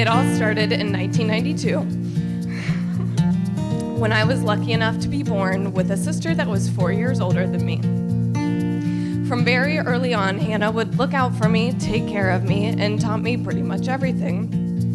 It all started in 1992 when I was lucky enough to be born with a sister that was 4 years older than me. From very early on, Hannah would look out for me, take care of me, and taught me pretty much everything.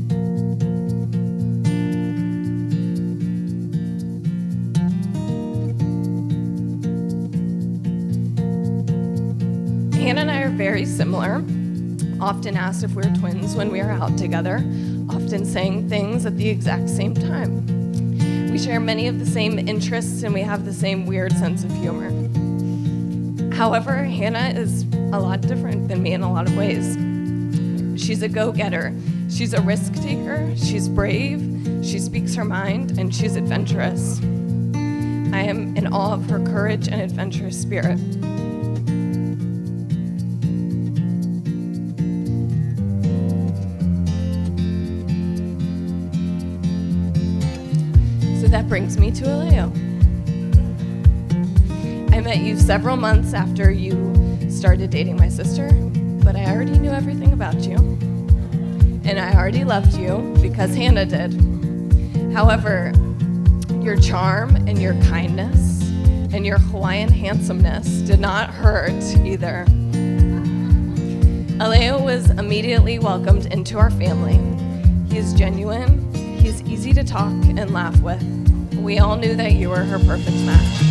Hannah and I are very similar, often asked if we're twins when we are out together, often saying things at the exact same time. We share many of the same interests and we have the same weird sense of humor. However, Hannah is a lot different than me in a lot of ways. She's a go-getter. She's a risk taker. She's brave. She speaks her mind, and she's adventurous. I am in awe of her courage and adventurous spirit. So that brings me to Eleu. I met you several months after you started dating my sister, but I already knew everything about you. And I already loved you because Hannah did. However, your charm and your kindness and your Hawaiian handsomeness did not hurt either. Eleu was immediately welcomed into our family. He is genuine, he's easy to talk and laugh with. We all knew that you were her perfect match.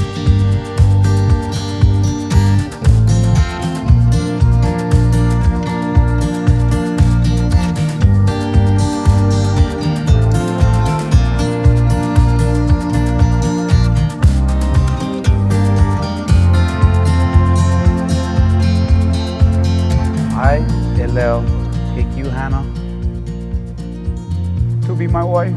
I, Eleu, take you, Hannah, to be my wife,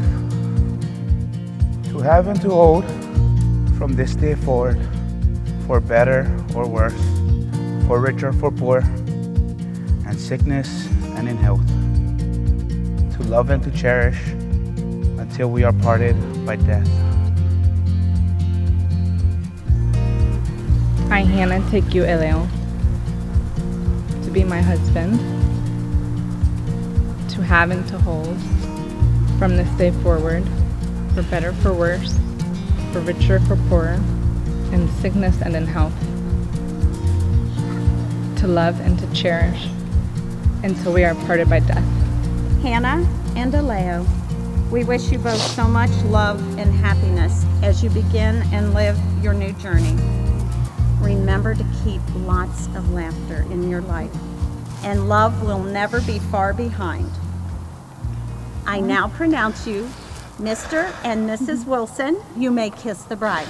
to have and to hold from this day forward, for better or worse, for richer or for poor, and sickness and in health, to love and to cherish until we are parted by death. I, Hannah, take you, Eleu, to be my husband, to have and to hold from this day forward, for better, for worse, for richer, for poorer, in sickness and in health, to love and to cherish until we are parted by death. Hannah and Eleu, we wish you both so much love and happiness as you begin and live your new journey. Remember to keep lots of laughter in your life, and love will never be far behind. I now pronounce you Mr. and Mrs. Wilson. You may kiss the bride.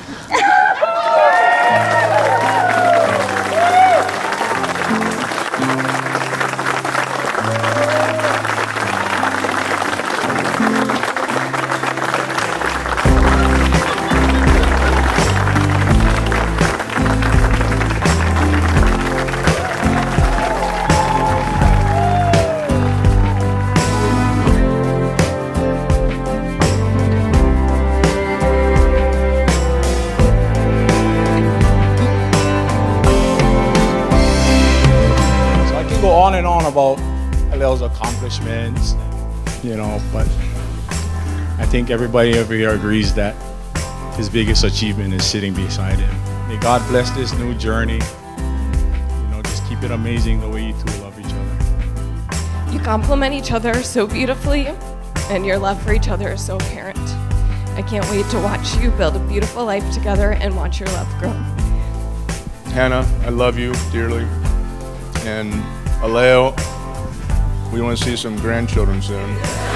On and on about Eleu's accomplishments, you know, but I think everybody over here agrees that his biggest achievement is sitting beside him. May God bless this new journey. You know, just keep it amazing the way you two love each other. You complement each other so beautifully, and your love for each other is so apparent. I can't wait to watch you build a beautiful life together and watch your love grow. Hannah, I love you dearly. And Eleu, we want to see some grandchildren soon.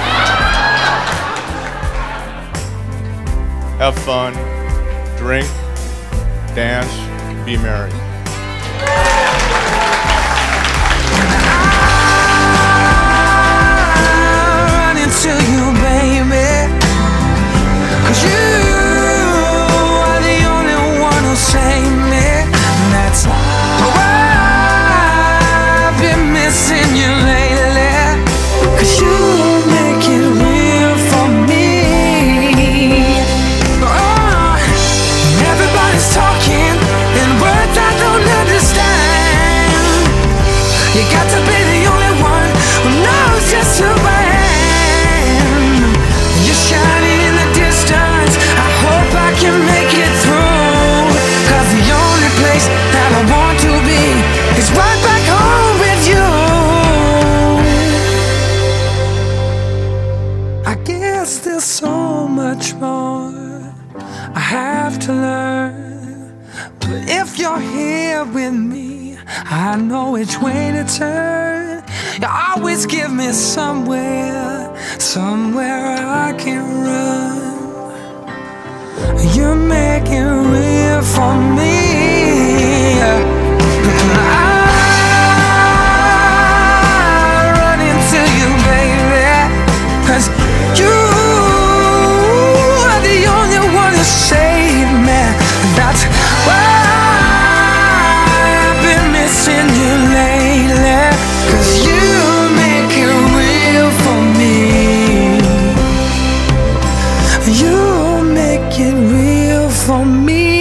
Have fun, drink, dance, be merry. I'll run into you, baby, 'cause you are the only one who'll save me. And that's missing you lately, 'cause you make it real for me. Oh, everybody's talking and words out the But if you're here with me, I know which way to turn. You always give me somewhere I can run. You make it real for me. I run into you, baby, 'cause you are the only one who saved me. That's why I've been missing you lately, 'cause you make it real for me. You make it real for me.